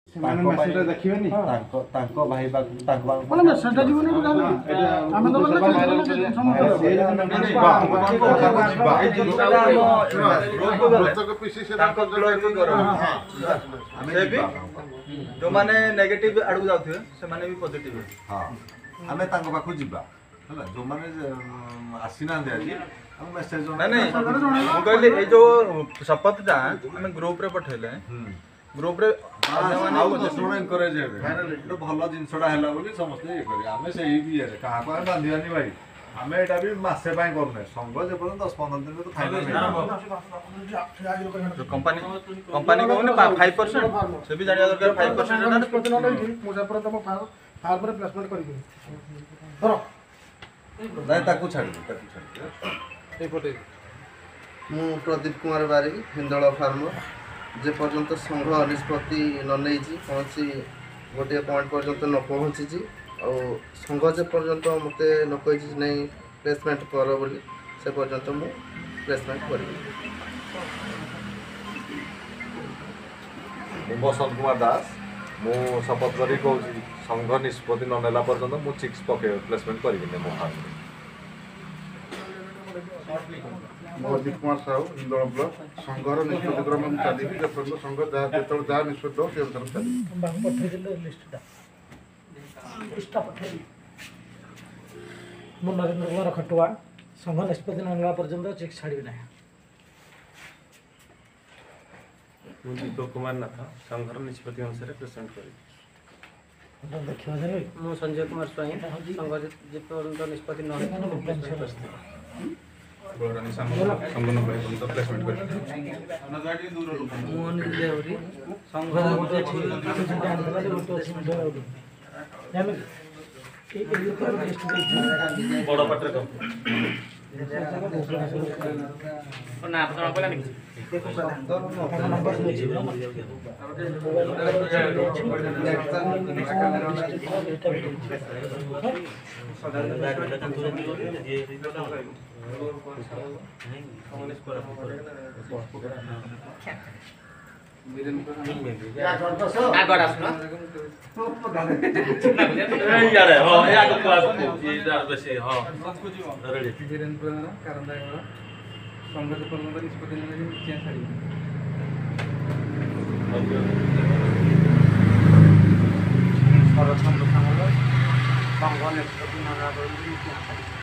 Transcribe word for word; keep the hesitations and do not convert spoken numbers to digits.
ସେମାନେ ମେସେଜଟା ଦେଖିବେନି ତାଙ୍କ ତାଙ୍କ ଭାଇ ବା ତାଙ୍କ ମାନେ ମେସେଜଟା ଯିବନି ତ ଜାନି ଆମେ ତ ଗଲେ जो माने नेगेटिव आडू जाउथिबे से माने भी पॉजिटिव हां हमें तांको पाखु जिबा हला जो माने आसीना दे आजी हम मेसेज नहीं नहीं मु कहली ए जो शपथटा हमें ग्रुप रे पठेले ग्रुप रे आउ दसण एनकरेज हेबे एतो भलो जिंसडा हैला बोली समस्त ये करी हमें सेही भी है कहा को बांधियानी भाई हमें एटा भी मासे पाए करने संग जे पर दस पंद्रह दिन तो फाइनल जो कंपनी कंपनी कहने पाँच परसेंट से भी जानिया दरकार पाँच परसेंट ना प्रतिनो नहीं मुजफ्फर तम फार्म रे प्लेसमेंट करी धरो नहीं ताकू छाड़ दे ताकू छाड़ दे ए फोटे मु प्रदीप कुमार बारिक हिंदोल फार्म जे पर्यंत संघ निष्पत्ति न नहीं कौन गोटे पॉइंट पर्यंत न पहुँची और संघ जे पर्यंत मत न कही नहीं प्लेसमेंट कर बोली से पर्यंत मु प्लेसमेंट कर बसंत कुमार दास मु शपथ करी कहूँ संघ निष्पत्ति न नेला पर्यंत मु चिक्स पके प्लेसमेंट करी मो फार्म प्रदीप कुमार साहू हिंदोल ब्लॉक संघर निष्पत्ति क्रम चली संघ जहाँ जो जहाँ निष्पत्ति हो से अनुसार चली लिस्टटा लिस्टटा पठेली मु नरेंद्र कुमार खटुआ संघ निष्पत्ति नंगा पर्यंत चेक छाड़ी ना दीपक कुमार नाथ संघर निष्पत्ति अनुसार प्रेजेंट करी देखियो जे मु संजय कुमार स्वाई संघ जे पर्यंत निष्पत्ति न बड़रानी संगन भाई तो प्लेसमेंट करी मोहन देवरी संघ बड़ पाटर कम ना जणा पला नि आगड आस्न ए यार हो ए आगो क्लास ये यार बेसी हो रेडी वीरेंद्र कारण दायवा संघ पर्यंत निष्पत्ति नहीं चेंज छाड़ी सरचंद्र संघ संघ निष्पत्ति नंगा पर्यंत